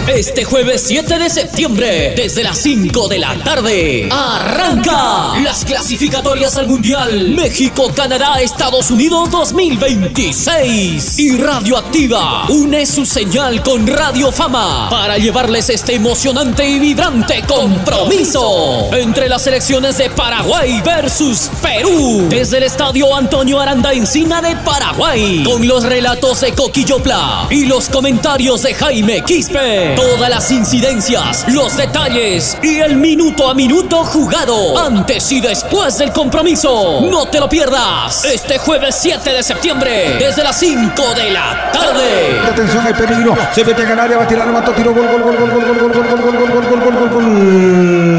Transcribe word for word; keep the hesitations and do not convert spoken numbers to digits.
Este jueves siete de septiembre, desde las cinco de la tarde, arranca las clasificatorias al Mundial México-Canadá Estados Unidos dos mil veintiséis. Y Radioactiva une su señal con Radio Fama para llevarles este emocionante y vibrante compromiso entre las selecciones de Paraguay versus Perú, desde el estadio Antonio Aranda Encina de Paraguay, con los relatos de Coquillopla y los comentarios de Jaime Quispe, todas las incidencias, los detalles y el minuto a minuto jugado antes y después del compromiso. No te lo pierdas este jueves siete de septiembre desde las cinco de la tarde. Atención, hay peligro, se mete en el área, va a tirar, levantó, tiro, gol, gol, gol, gol, gol, gol, gol, gol, gol, gol, gol, gol, gol, gol, gol, gol.